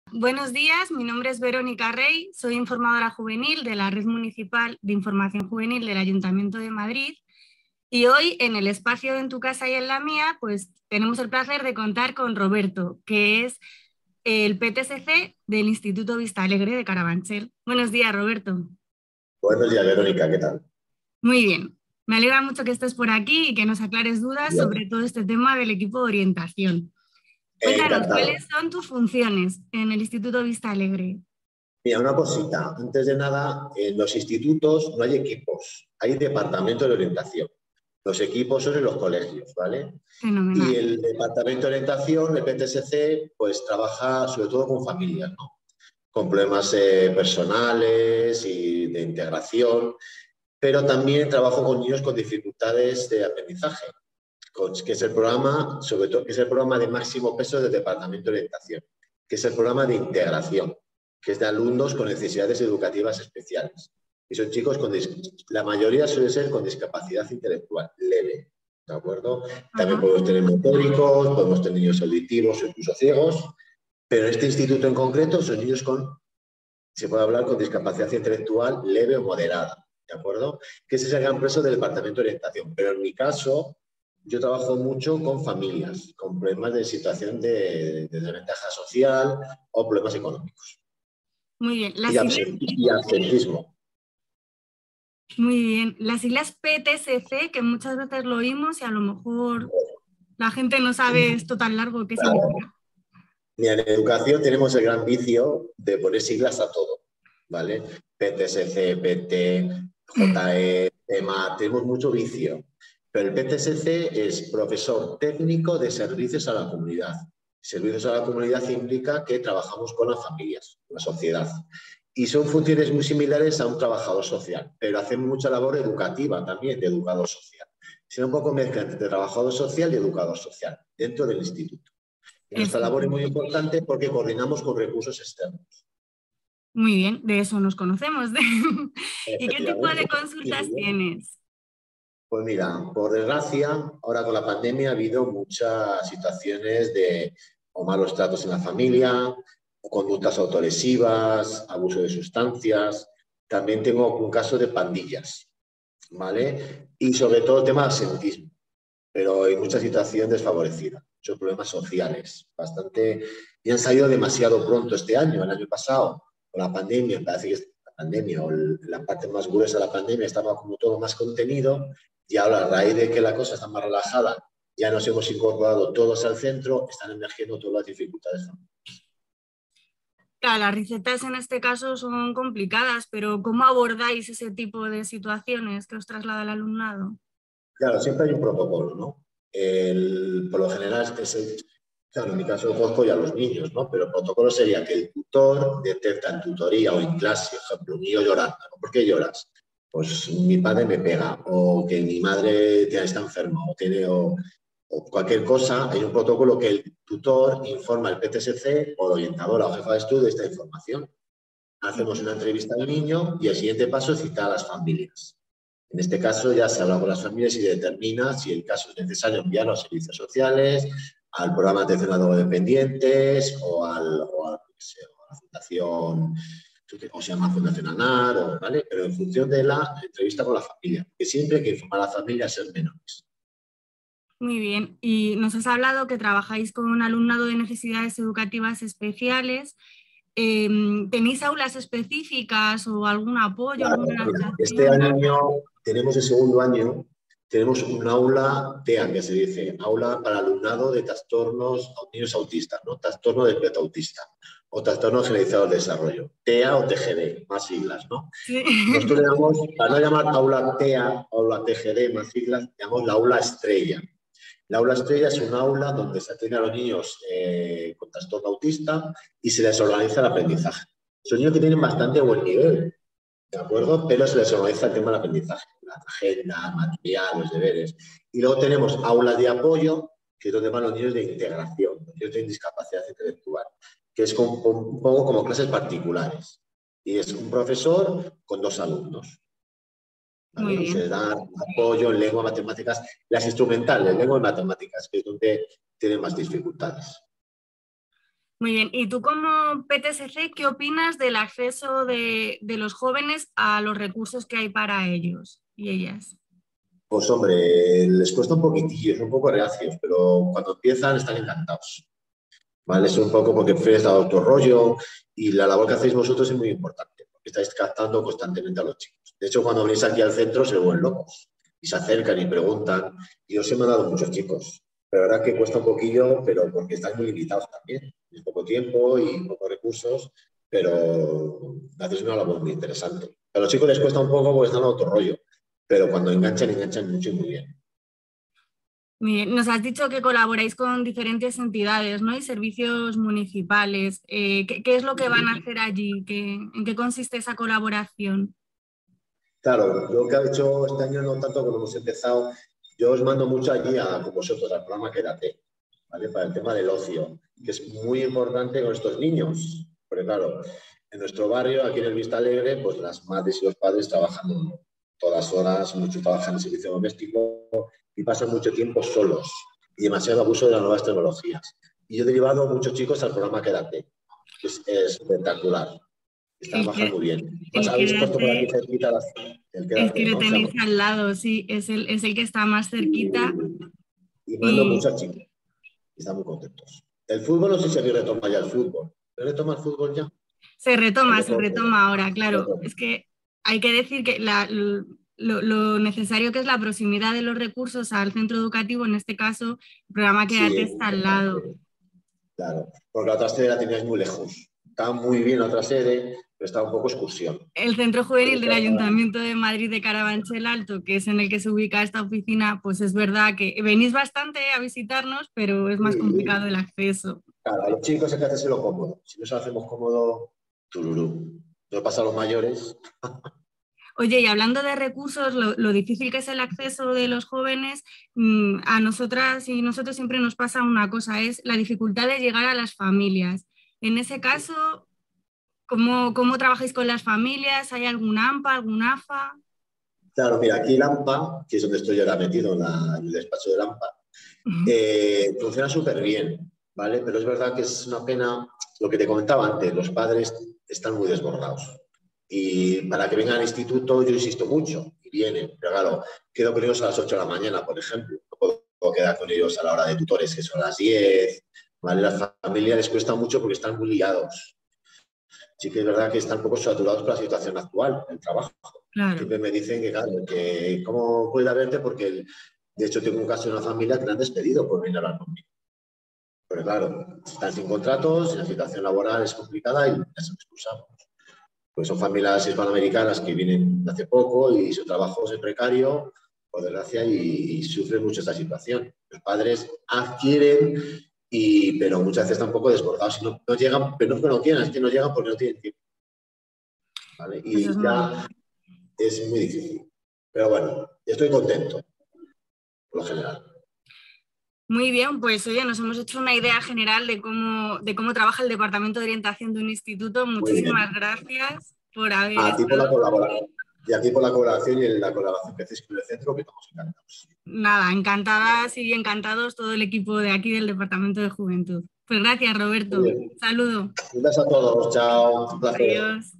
Buenos días, mi nombre es Verónica Rey, soy informadora juvenil de la Red Municipal de Información Juvenil del Ayuntamiento de Madrid y hoy en el espacio En tu casa y en la mía pues tenemos el placer de contar con Roberto, que es el PTSC del Instituto Vista Alegre de Carabanchel. Buenos días, Roberto. Buenos días, Verónica, ¿qué tal? Muy bien, me alegra mucho que estés por aquí y que nos aclares dudas Bien. sobre todo este tema del equipo de orientación. Cuéntanos, Encantado. ¿cuáles son tus funciones en el Instituto Vista Alegre? Mira, una cosita. Antes de nada, en los institutos no hay equipos, hay departamento de orientación. Los equipos son en los colegios, ¿vale? Y Fenomenal. el departamento de orientación, el PTSC, pues trabaja sobre todo con familias, ¿no? Con problemas personales y de integración, pero también trabajo con niños con dificultades de aprendizaje, que es el programa, sobre todo, que es el programa de máximo peso del Departamento de Orientación, que es el programa de integración, que es de alumnos con necesidades educativas especiales. Y son chicos la mayoría suele ser con discapacidad intelectual leve, ¿de acuerdo? También podemos tener motóricos, podemos tener niños auditivos o incluso ciegos, pero en este instituto en concreto son niños se puede hablar con discapacidad intelectual leve o moderada, ¿de acuerdo? Que ese es el gran peso del Departamento de Orientación. Pero en mi caso, yo trabajo mucho con familias, con problemas de situación de desventaja social o problemas económicos. Muy bien. Y absentismo. Muy bien. Las siglas PTSC, que muchas veces lo oímos y a lo mejor la gente no sabe esto tan largo qué significa. Mira, en educación tenemos el gran vicio de poner siglas a todo, ¿vale? PTSC, PT, JE, tema, tenemos mucho vicio. Pero el PTSC es profesor técnico de servicios a la comunidad. Servicios a la comunidad implica que trabajamos con las familias, con la sociedad. Y son funciones muy similares a un trabajador social, pero hacemos mucha labor educativa también, de educador social. Es un poco mezcla entre trabajador social y educador social dentro del instituto. Y nuestra labor es muy importante porque coordinamos con recursos externos. Muy bien, de eso nos conocemos. ¿Y qué tipo de consultas tienes? Pues mira, por desgracia, ahora con la pandemia ha habido muchas situaciones de o malos tratos en la familia, o conductas autolesivas, abuso de sustancias. También tengo un caso de pandillas, ¿vale? Y sobre todo el tema de absentismo, pero hay mucha situación desfavorecida, muchos problemas sociales, bastante, y han salido demasiado pronto este año. El año pasado, con la pandemia, parece que la pandemia o la parte más gruesa de la pandemia estaba como todo más contenido, y ahora a raíz de que la cosa está más relajada, ya nos hemos incorporado todos al centro, están emergiendo todas las dificultades. Claro, las recetas en este caso son complicadas, pero ¿cómo abordáis ese tipo de situaciones que os traslada el alumnado? Claro, siempre hay un protocolo, ¿no? Por lo general, claro, en mi caso conozco ya a los niños, ¿no? Pero el protocolo sería que el tutor detecta en tutoría o en clase, por ejemplo, un niño llorando. ¿Por qué lloras? Pues mi padre me pega, o que mi madre está enferma, o cualquier cosa. Hay un protocolo que el tutor informa al PTSC o al orientador o jefa de estudio de esta información. Hacemos una entrevista al niño y el siguiente paso es citar a las familias. En este caso ya se habla con las familias y determina si el caso es necesario enviarlo a los servicios sociales, al programa de atención a drogodependientes o a la fundación, o se llama Fundación ANAR, ¿vale? Pero en función de la entrevista con la familia, que siempre hay que informar a la familia a ser menores. Muy bien, y nos has hablado que trabajáis con un alumnado de necesidades educativas especiales. ¿Tenéis aulas específicas o algún apoyo? Claro, este año tenemos el segundo año, tenemos un aula TEA, que se dice, aula para alumnado de trastornos, niños autistas, ¿no? Trastorno del espectro autista o trastorno generalizado del desarrollo, TEA o TGD, más siglas, ¿no? Sí. Nosotros le damos, para no llamar aula TEA, aula TGD, más siglas, llamamos la aula estrella. La aula estrella es un aula donde se atiende a los niños con trastorno autista y se les organiza el aprendizaje. Son niños que tienen bastante buen nivel, ¿de acuerdo? Pero se les organiza el tema del aprendizaje, la agenda, material, los deberes. Y luego tenemos aulas de apoyo, que es donde van los niños de integración, los niños de discapacidad intelectual, que es un poco como clases particulares. Y es un profesor con 2 alumnos. ¿Vale? Se les da apoyo en lengua, matemáticas, las instrumentales, lengua y matemáticas, que es donde tienen más dificultades. Muy bien. ¿Y tú como PTSC, qué opinas del acceso de los jóvenes a los recursos que hay para ellos y ellas? Pues hombre, les cuesta un poquitillo, son un poco reacios, pero cuando empiezan están encantados. ¿Vale? Es un poco porque Fred da otro rollo y la labor que hacéis vosotros es muy importante, porque estáis captando constantemente a los chicos. De hecho, cuando venís aquí al centro se vuelven locos y se acercan y preguntan. Y os he mandado muchos chicos, pero la verdad que cuesta un poquillo, pero porque estáis muy limitados también. Es poco tiempo y pocos recursos, pero hacéis una labor muy interesante. A los chicos les cuesta un poco porque están a otro rollo, pero cuando enganchan, enganchan mucho y muy bien. Bien, nos has dicho que colaboráis con diferentes entidades, ¿no? Y servicios municipales. ¿Qué es lo que van a hacer allí? ¿En qué consiste esa colaboración? Claro, lo que ha hecho este año no tanto como hemos empezado, yo os mando mucho allí con vosotros al programa Quédate, ¿vale? Para el tema del ocio, que es muy importante con estos niños, porque claro, en nuestro barrio, aquí en el Vista Alegre, pues las madres y los padres trabajan todas horas, muchos trabajan en servicio doméstico y pasan mucho tiempo solos y demasiado abuso de las nuevas tecnologías. Y yo he derivado a muchos chicos al programa Quédate, que es espectacular. Está El trabajando que, muy bien. Pues el habéis puesto por aquí quédate, cerquita el es que Quédate, lo ¿no? O sea, tenéis al lado, sí, es el que está más cerquita y mando y muchos chicos. Y están muy contentos. El fútbol, no sé si habéis retomado ya el fútbol. ¿Se retoma el fútbol ya? El se deporte. retoma ahora, claro. Retoma. Es que hay que decir que lo necesario que es la proximidad de los recursos al centro educativo, en este caso, el programa Sí, Quédate es está al lado. importante. Claro. Porque la otra sede la teníais muy lejos. Estaba muy bien la otra sede, pero estaba un poco excursión. El centro juvenil del Ayuntamiento de Madrid de Carabanchel Alto, que es en el que se ubica esta oficina, pues es verdad que venís bastante a visitarnos, pero es más complicado el acceso. Claro, a los chicos hay que hacérselo cómodo. Si no se lo hacemos cómodo, tururú. No pasa a los mayores. Oye, y hablando de recursos, lo difícil que es el acceso de los jóvenes, a nosotras y nosotros siempre nos pasa una cosa, es la dificultad de llegar a las familias. En ese caso, ¿cómo trabajáis con las familias? ¿Hay algún AMPA, algún AFA? Claro, mira, aquí el AMPA, que es donde estoy ahora metido en el despacho del AMPA, funciona súper bien, ¿vale? Pero es verdad que es una pena lo que te comentaba antes, los padres están muy desbordados. Y para que vengan al instituto yo insisto mucho, y vienen, pero claro, quedo con ellos a las 8 de la mañana, por ejemplo, no puedo quedar con ellos a la hora de tutores, que son las 10, ¿vale? Las familias les cuesta mucho porque están muy liados. Sí que es verdad que están un poco saturados por la situación actual, el trabajo. Claro. Siempre me dicen que, claro, que cómo puede haberte porque, de hecho, tengo un caso de una familia que la han despedido por venir a hablar conmigo. Pero claro, están sin contratos, la situación laboral es complicada y ya se expulsamos. Pues son familias hispanoamericanas que vienen de hace poco y su trabajo es precario, por desgracia, y sufren mucho esta situación. Los padres adquieren, pero muchas veces están un poco desbordados y no llegan, pero no es que no quieran, es que no llegan porque no tienen tiempo. ¿Vale? Eso es Y muy ya es muy difícil. Pero bueno, estoy contento, por lo general. Muy bien, pues oye, nos hemos hecho una idea general de cómo trabaja el Departamento de Orientación de un instituto. Muy Muchísimas bien. gracias por haber A ti por estado. la colaboración. Y a ti por la colaboración y la colaboración que hacéis con el centro, que estamos encantados. Nada, encantadas y encantados todo el equipo de aquí del Departamento de Juventud. Pues gracias, Muy Roberto. bien. Saludo. Un beso a todos. Chao. Un placer. Adiós.